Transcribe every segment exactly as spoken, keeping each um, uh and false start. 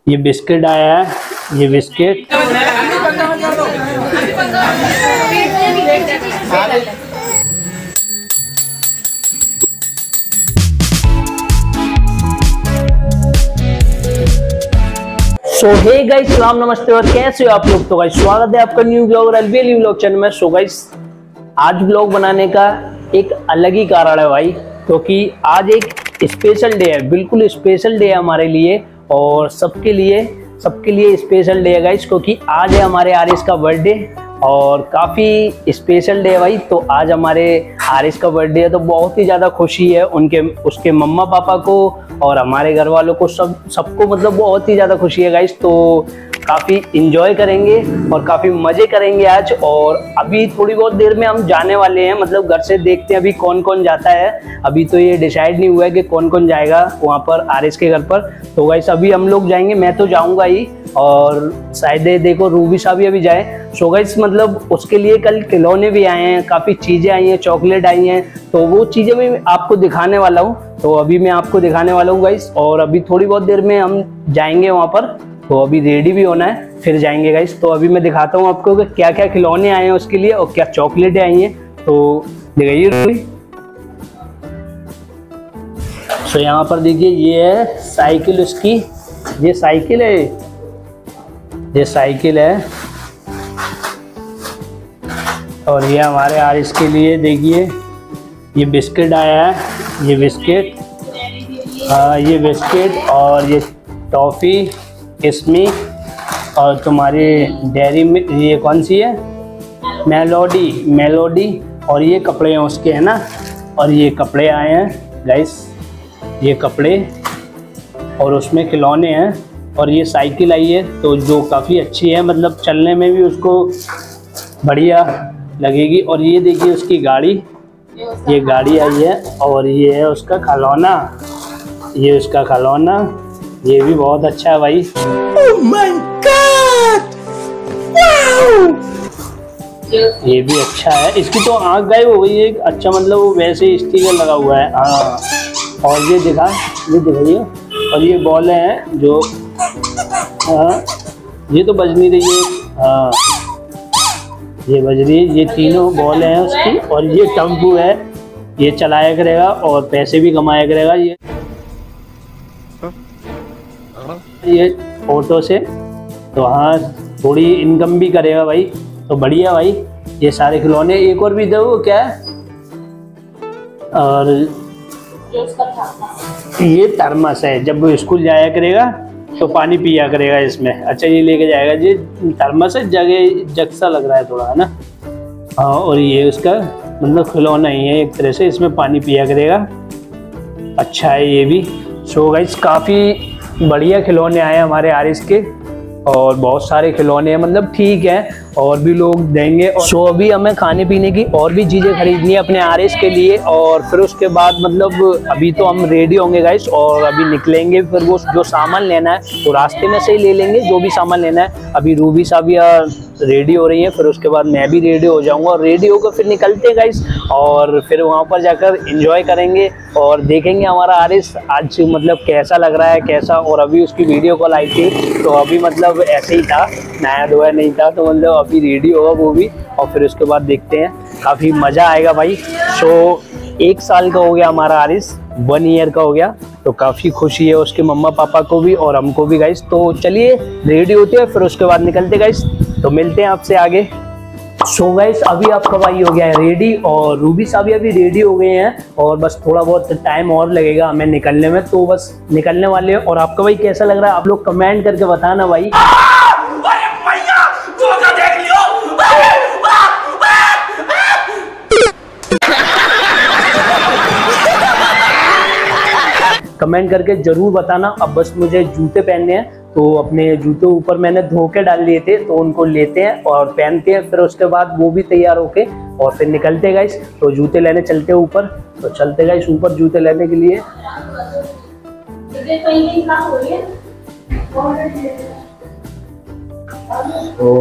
ये बिस्किट आया है, ये बिस्किट सो हे गाइस, सलाम नमस्ते और कैसे हो आप लोग। तो गाइस स्वागत है आपका new blog Albeli vlog channel में। सो गाइस आज ब्लॉग बनाने का एक अलग ही कारण है भाई, क्योंकि तो आज एक स्पेशल डे है, बिल्कुल स्पेशल डे है हमारे लिए और सबके लिए सबके लिए स्पेशल डे है गाइस, क्योंकि आज है हमारे आरिस का बर्थडे और काफ़ी स्पेशल डे है भाई। तो आज हमारे आरिस का बर्थडे है तो बहुत ही ज़्यादा खुशी है उनके उसके मम्मा पापा को और हमारे घर वालों को, सब सबको मतलब बहुत ही ज़्यादा खुशी है गाइस। तो काफ़ी इंजॉय करेंगे और काफ़ी मज़े करेंगे आज। और अभी थोड़ी बहुत देर में हम जाने वाले हैं, मतलब घर से देखते हैं अभी कौन कौन जाता है। अभी तो ये डिसाइड नहीं हुआ है कि कौन कौन जाएगा वहाँ पर आरिस के घर पर। तो गाइस अभी हम लोग जाएंगे, मैं तो जाऊँगा ही और शायद देखो रूबी साहब भी अभी जाए। सो गाइस मतलब उसके लिए कल खिलौने भी आए हैं, काफ़ी चीज़ें आई हैं, चॉकलेट आई हैं, तो वो चीज़ें भी आपको दिखाने वाला हूँ। तो अभी मैं आपको दिखाने वाला हूँ गाइस और अभी थोड़ी बहुत देर में हम जाएंगे वहाँ पर। तो अभी रेडी भी होना है, फिर जाएंगे गाइस। तो अभी मैं दिखाता हूँ आपको कि क्या क्या खिलौने आए हैं उसके लिए और क्या चॉकलेटें आई हैं, तो दिखाइए रूबी। तो यहाँ पर देखिए ये है साइकिल उसकी, ये साइकिल है, ये साइकिल है। और ये हमारे आरिस के लिए देखिए ये बिस्किट आया है, ये बिस्किट, हाँ ये बिस्किट और ये टॉफ़ी इसमें, और तुम्हारी डेयरी में ये कौन सी है, मेलोडी मेलोडी। और ये कपड़े हैं उसके, है ना। और ये कपड़े आए हैं गाइस, ये कपड़े और उसमें खिलौने हैं। और ये साइकिल आई है तो जो काफ़ी अच्छी है, मतलब चलने में भी उसको बढ़िया लगेगी। और ये देखिए उसकी गाड़ी, ये गाड़ी आई है। और ये है उसका खिलौना, ये उसका खिलौना, ये भी बहुत अच्छा है भाई। oh my God! wow! ये भी अच्छा है, इसकी तो आँख गायब हो गई है। अच्छा मतलब वो वैसे ही स्टिकर लगा हुआ है, हाँ। और ये दिखा, ये दिखाइए। और ये बॉल हैं जो, हाँ ये तो बज नहीं रही है, हाँ ये बज रही है। ये तीनों बॉल हैं उसकी। और ये टम्पू है, ये चलाया करेगा और पैसे भी कमाया करेगा ये ये ऑटो से। तो हाँ थोड़ी इनकम भी करेगा भाई, तो बढ़िया भाई। ये सारे खिलौने, एक और भी दो क्या है, और ये थर्मस है, जब वो स्कूल जाया करेगा तो पानी पिया करेगा इसमें। अच्छा ये लेके जाएगा, ये थर्मस है, जगह जग सा लग रहा है थोड़ा, है ना। हाँ और ये उसका मतलब खिलौना ही है एक तरह से, इसमें पानी पिया करेगा। अच्छा है ये भी। सो गाइस काफ़ी बढ़िया खिलौने आए हमारे आरिस के और बहुत सारे खिलौने हैं, मतलब ठीक है और भी लोग देंगे। और सो अभी हमें खाने पीने की और भी चीज़ें खरीदनी है अपने आरिस के लिए। और फिर उसके बाद मतलब अभी तो हम रेडी होंगे गाइस और अभी निकलेंगे। फिर वो जो सामान लेना है तो रास्ते में से ही ले लेंगे, जो भी सामान लेना है। अभी रूबी साबिया रेडी हो रही है, फिर उसके बाद मैं भी रेडी हो जाऊंगा और रेडी होकर फिर निकलते हैं गाइस। और फिर वहाँ पर जाकर एंजॉय करेंगे और देखेंगे हमारा आरिस आज मतलब कैसा लग रहा है, कैसा। और अभी उसकी वीडियो कॉल आई थी तो अभी मतलब ऐसे ही था, नया धोया नहीं था, तो मतलब अभी रेडी होगा वो भी। और फिर उसके बाद देखते हैं, काफ़ी मज़ा आएगा भाई। सो एक साल का हो गया हमारा आरिस, वन ईयर का हो गया, तो काफ़ी खुशी है उसके मम्मा पापा को भी और हमको भी गाइस। तो चलिए रेडी होते हैं, फिर उसके बाद निकलते गाइस। तो मिलते हैं आपसे आगे। सो गाइस अभी आपका भाई हो गया है रेडी और रूबी साहब भी रेडी हो गए हैं और बस थोड़ा बहुत टाइम और लगेगा हमें निकलने में, तो बस निकलने वाले हैं। और आपका भाई कैसा लग रहा है आप लोग कमेंट करके बताना भाई। कमेंट करके जरूर बताना। अब बस मुझे जूते पहनने हैं, तो अपने जूते ऊपर मैंने धो के डाल लिए थे, तो उनको लेते हैं और पहनते हैं। फिर उसके बाद वो भी तैयार होके और फिर निकलते हैं गाइस। तो जूते लेने चलते हैं ऊपर, तो चलते गाइस ऊपर जूते लेने के लिए। तो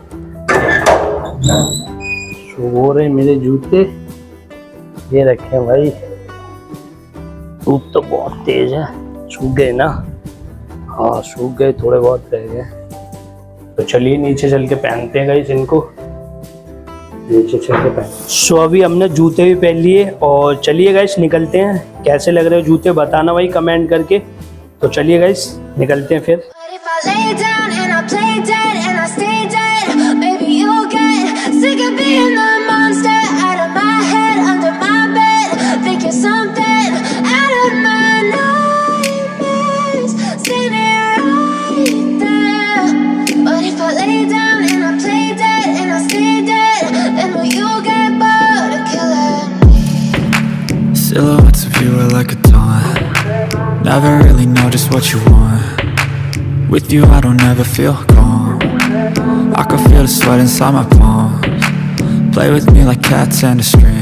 वो रहे मेरे जूते, ये रखे भाई। धूप तो बहुत तेज है, सूख गए ना। हाँ सूख गए, थोड़े बहुत रह गए। तो चलिए नीचे चल के पहनते हैं गाइस इनको, नीचे चल के पहन। सो अभी हमने जूते भी पहन लिए और चलिए गाइस निकलते हैं। कैसे लग रहे हो जूते बताना भाई कमेंट करके। तो चलिए गाइस निकलते हैं फिर। Silhouettes of you are like a taunt. Never really know just what you want. With you I don't ever feel calm. I can feel the sweat inside my palms. Play with me like cats and a string.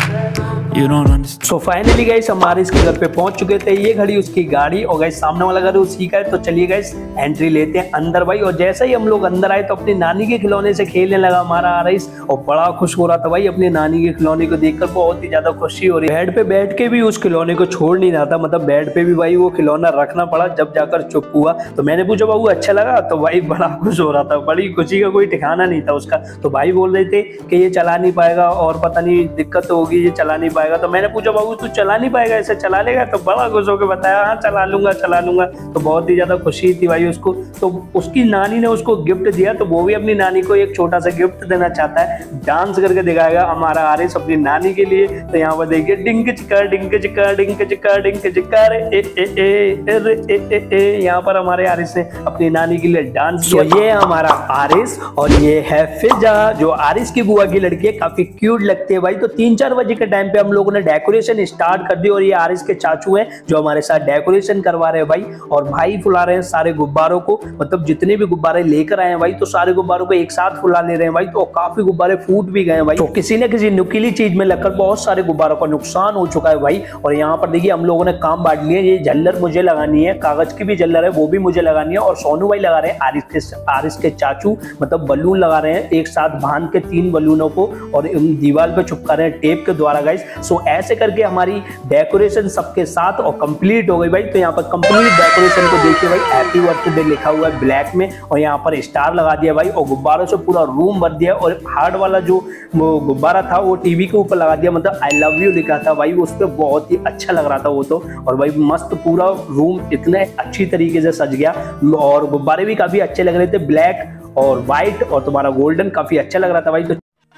You don't understand. So finally guys हमारे इसके घर पे पहुंच चुके थे। ये घड़ी उसकी गाड़ी और गाइस सामने वाला घर उसी का है। तो चलिए गाइस एंट्री लेते हैं अंदर भाई। और जैसे ही हम लोग अंदर आए तो अपनी नानी के खिलौने से खेलने लगा हमारा आरिस और बड़ा खुश हो रहा था भाई। अपनी नानी के खिलौने को देखकर बहुत ही ज्यादा खुशी हो रही है। बेड पे बैठ के भी उस खिलौने को छोड़ नहीं रहा था, मतलब बेड पे भी भाई वो खिलौना रखना पड़ा जब जाकर चुप हुआ। तो मैंने पूछा बाबू अच्छा लगा? तो भाई बड़ा खुश हो रहा था, बड़ी खुशी का कोई ठिकाना नहीं था उसका। तो भाई बोल रहे थे कि ये चला नहीं पाएगा और पता नहीं दिक्कत होगी, ये चला नहीं पाएगा। तो मैंने पूछा बाबू तू चला नहीं पाएगा, ऐसे चला लेगा? तो बड़ा खुश होकर बताया हाँ चला लूंगा चला लूंगा। तो बहुत ही ज्यादा खुशी थी भाई उसको। तो उसकी नानी ने उसको गिफ्ट दिया, तो वो भी अपनी नानी को एक छोटा सा गिफ्ट देना चाहता है। डांस करके दिखाएगा हमारा आरिस अपनी नानी के लिए। तो यहाँ पर देखिए डिंक चिका डिंक चिका डिंक चिका डिंक चिका रे ए ए ए रे ए ए ए। यहाँ पर हमारे आरिस ने अपनी नानी के लिए डांस किया। ये है हमारा आरिस और ये है फिजा जो आरिस की बुआ की लड़की है, काफी क्यूट लगती है भाई। तो तीन चार बजे के टाइम पे हम लोगों ने डेकोरेशन स्टार्ट कर दी और ये आरिस के चाचू हैं जो हमारे साथ डेकोरेशन करवा रहे हैं भाई। और भाई फुला रहे हैं सारे गुब्बारों को, मतलब जितने भी गुब्बारे लेकर आए हैं भाई तो सारे गुब्बारों को एक साथ फुला ले रहे हैं भाई। तो काफी गुब्बारे फूट भी गए हैं भाई। तो किसी न किसी नुकीली चीज में लगकर बहुत सारे गुब्बारों का नुकसान हो चुका है भाई। और यहाँ पर देखिए हम लोगों ने काम बांट लिया। ये झल्लर मुझे लगानी है, कागज की भी झल्लर है वो भी मुझे लगानी है। और सोनू भाई लगा रहे हैं आरिस के आरिस के चाचू, मतलब बलून लगा रहे हैं एक साथ बांध के तीन बलूनों को और दीवार पे चिपका रहे हैं टेप के द्वारा गाइस। सो ऐसे करके हमारी डेकोरेशन सबके साथ और कंप्लीट हो गई भाई। तो यहाँ पर कंप्लीट डेकोरेशन को देखिए भाई हैप्पी बर्थडे लिखा हुआ है ब्लैक में और यहाँ पर स्टार लगा दिया भाई और गुब्बारों से पूरा रूम भर दिया। और हार्ड वाला जो गुब्बारा था वो टीवी के ऊपर लगा दिया, मतलब आई लव यू लिखा था भाई उस पर, बहुत ही अच्छा लग रहा था वो तो। और भाई मस्त पूरा रूम इतने अच्छी तरीके से सज गया और गुब्बारे भी काफी अच्छे लग रहे थे, ब्लैक और व्हाइट और तुम्हारा गोल्डन, काफी अच्छा लग रहा था भाई। तो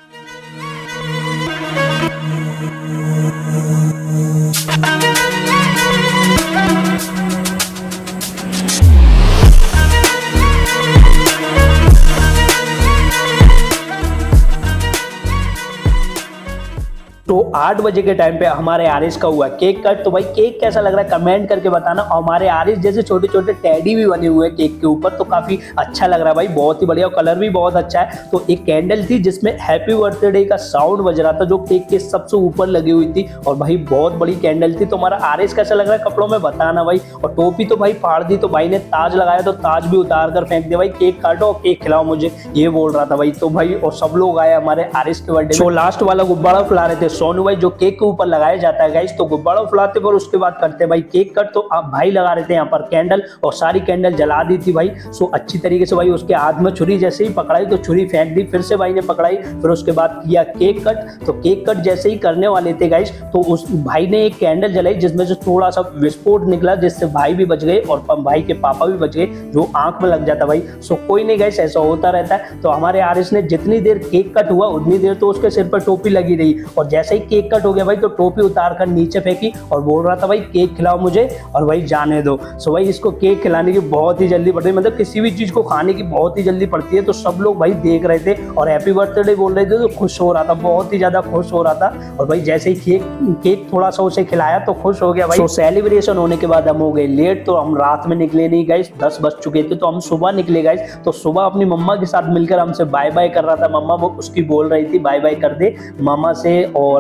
तो आठ बजे के टाइम पे हमारे आरिस का हुआ केक कट। तो भाई केक कैसा लग रहा है कमेंट करके बताना। और हमारे आरिस जैसे छोटे छोटे टेडी भी बने हुए हैं केक के ऊपर, तो काफी अच्छा लग रहा है भाई, बहुत ही बढ़िया। कलर भी बहुत अच्छा है। तो एक कैंडल थी जिसमें हैप्पी बर्थडे का साउंड बज रहा था जो केक के सबसे ऊपर लगी हुई थी और भाई बहुत बड़ी कैंडल थी। तो हमारा आरिस कैसा लग रहा है कपड़ों में बताना भाई। और टोपी तो भाई फाड़ दी, तो भाई ने ताज लगाया तो ताज भी उतार कर फेंक दिया भाई। केक काटो और केक खिलाओ मुझे, ये बोल रहा था भाई। तो भाई और सब लोग आए हमारे आरिस के बर्थडे। तो लास्ट वाला गुब्बारा फुला रहे थे सोनू भाई जो केक के ऊपर लगाया जाता है गाइस। तो गुब्बारा फुलाते पर उसके बाद करते हैं भाई केक कट। तो आप भाई लगा रहे थे यहाँ पर कैंडल और सारी कैंडल जला दी थी भाई। सो अच्छी तरीके से भाई उसके हाथ में छुरी जैसे ही पकड़ाई तो छुरी फेंक दी, फिर से भाई ने पकड़ाई, फिर उसके बाद किया केक कट। तो केक कट जैसे ही करने वाले थे गाइस तो उस भाई ने एक कैंडल जलाई जिसमें से थोड़ा सा विस्फोट निकला जिससे भाई भी बच गए और भाई के पापा भी बच गए जो आंख में लग जाता भाई। सो कोई नहीं गाइस, ऐसा होता रहता है। तो हमारे आरिस ने जितनी देर केक कट हुआ उतनी देर तो उसके सिर पर टोपी लगी रही और जैसे ही केक कट हो गया भाई तो टोपी उतार कर नीचे फेंकी और बोल रहा था भाई केक खिलाओ मुझे और भाई जाने दो। सो भाई इसको केक खिलाने की बहुत ही जल्दी पड़ती है, मतलब किसी भी चीज को खाने की बहुत ही जल्दी पड़ती है। तो सब लोग भाई देख रहे थे और हैप्पी बर्थडे बोल रहे थे तो खुश हो रहा था, बहुत ही ज्यादा खुश हो रहा था। और भाई जैसे ही केक केक थोड़ा सा उसे खिलाया तो खुश हो गया भाई। तो सेलिब्रेशन होने के बाद हम हो गए लेट, तो हम रात में निकले नहीं गाइस, दस बज चुके थे। तो हम सुबह निकले गाइस। तो सुबह अपनी मम्मा के साथ मिलकर हमसे बाय बाय कर रहा था। मम्मा वो उसकी बोल रही थी बाय बाय कर दे मामा से और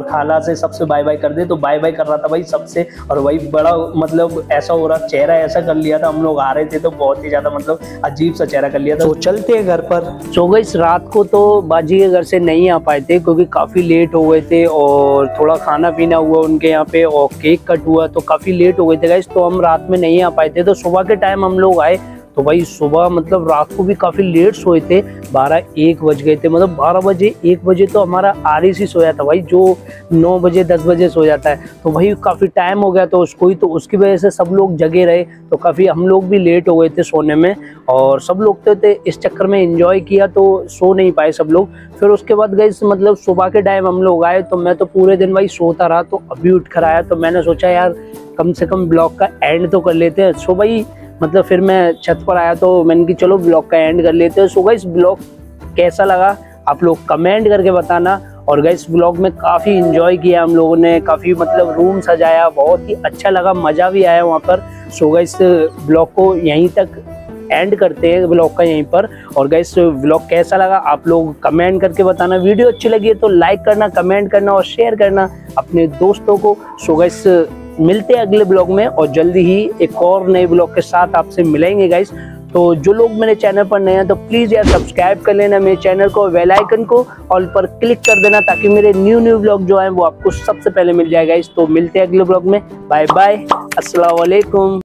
खाला से सबसे बाय बाय कर दे। तो बाय बाय कर रहा था भाई सबसे, और भाई बड़ा मतलब ऐसा हो रहा, चेहरा ऐसा कर लिया था, हम लोग आ रहे थे तो बहुत ही ज्यादा मतलब अजीब सा चेहरा कर लिया था। तो चलते हैं घर पर। सो गई रात को तो बाजी के घर से नहीं आ पाए थे क्योंकि काफ़ी लेट हो गए थे और थोड़ा खाना पीना हुआ उनके यहाँ पे और केक कट हुआ तो काफ़ी लेट हो गए थे गाइस, तो हम रात में नहीं आ पाए थे। तो सुबह के टाइम हम लोग आए तो भाई सुबह मतलब रात को भी काफ़ी लेट सोए थे, बारह एक बज गए थे, मतलब बारह बजे एक बजे तो हमारा आरिस ही सोया था भाई, जो नौ बजे दस बजे सो जाता है। तो भाई काफ़ी टाइम हो गया तो उसको ही, तो उसकी वजह से सब लोग जगे रहे तो काफ़ी हम लोग भी लेट हो गए थे सोने में, और सब लोग तो थे इस चक्कर में एंजॉय किया तो सो नहीं पाए सब लोग। फिर उसके बाद गए मतलब सुबह के टाइम हम लोग आए तो मैं तो पूरे दिन भाई सोता रहा, तो अभी उठ कर आया तो मैंने सोचा यार कम से कम ब्लॉग का एंड तो कर लेते हैं। सो भाई मतलब फिर मैं छत पर आया तो मैंने कि चलो ब्लॉग का एंड कर लेते हैं। सो गाइस ब्लॉग कैसा लगा आप लोग कमेंट करके बताना, और गाइस ब्लॉग में काफ़ी एंजॉय किया हम लोगों ने, काफ़ी मतलब रूम सजाया, बहुत ही अच्छा लगा, मज़ा भी आया वहाँ पर। सो गाइस ब्लॉग को यहीं तक एंड करते हैं ब्लॉग का यहीं पर, और गाइस ब्लॉग कैसा लगा आप लोग कमेंट करके बताना। वीडियो अच्छी लगी है तो लाइक करना, कमेंट करना और शेयर करना अपने दोस्तों को। सो गाइस मिलते हैं अगले ब्लॉग में और जल्दी ही एक और नए ब्लॉग के साथ आपसे मिलेंगे गाइस। तो जो लोग मेरे चैनल पर नए हैं तो प्लीज़ यार सब्सक्राइब कर लेना मेरे चैनल को, बेल आइकन को ऑल पर क्लिक कर देना ताकि मेरे न्यू न्यू ब्लॉग जो हैं वो आपको सबसे पहले मिल जाए गाइस। तो मिलते हैं अगले ब्लॉग में, बाय बाय, अस्सलाम वालेकुम।